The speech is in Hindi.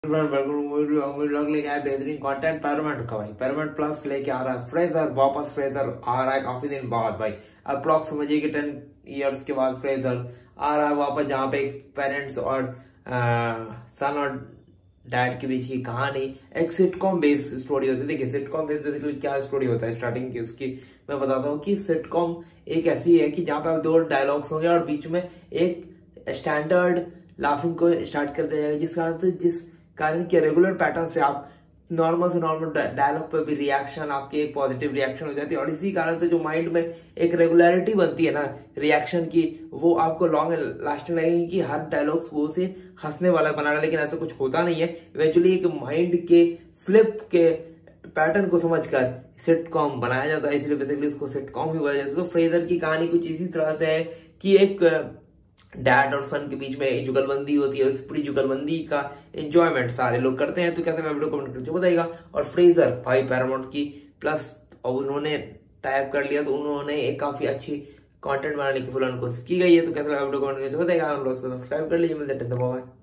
लेके आया बेहतरीन कंटेंट पैरामाउंट का भाई। पैरामाउंट प्लस लेके आ रहा है फ्रेजर, वापस फ्रेजर आ रहा है काफी दिन बाद भाई। अप्रॉक्स समझिए कि 10 इयर्स के बाद फ्रेजर आ रहा है वापस, जहाँ पे पेरेंट्स और सन और डैड के बीच की कहानी एक सिटकॉम बेस्ड स्टोरी होती है। देखिए सिटकॉम बेस्ड बेसिकली क्या स्टोरी होता है स्टार्टिंग की उसकी मैं बताता हूँ कि सिटकॉम एक ऐसी है कि जहाँ पे आप दो डायलॉग्स होंगे और बीच में एक स्टैंडर्ड लाफिंग को स्टार्ट कर दिया जाएगा, जिस कारण के रेगुलर पैटर्न से आप नॉर्मल से नॉर्मल डायलॉग पे भी रिएक्शन आपकी एक पॉजिटिव रिएक्शन हो जाती है। और इसी कारण से जो माइंड में एक रेगुलरिटी बनती है ना रिएक्शन की, वो आपको लॉन्ग लास्टिंग लगेगी कि हर डायलॉग्स वो से हंसने वाला बना रहा है। लेकिन ऐसा कुछ होता नहीं है। इवेंचुअली एक माइंड के स्लिप के पैटर्न को समझकर सिटकॉम बनाया जाता है, इसलिए बेसिकली उसको सिटकॉम ही बोला जाता है। तो फ्रेजर की कहानी कुछ इसी तरह से है कि एक डैड और सन के बीच में जुगलबंदी होती है। उस पूरी जुगलबंदी का एंजॉयमेंट सारे लोग करते हैं। तो कैसे मैं वीडियो कमेंट करके बताएगा। और फ्रेजर भाई पैरामाउंट की प्लस और उन्होंने टाइप कर लिया, तो उन्होंने एक काफी अच्छी कंटेंट बनाने की फुल कोशिश की गई है। तो कैसे मैं वीडियो कमेंट करके बताएगा। सब्सक्राइब कर लीजिए, मिलते हैं।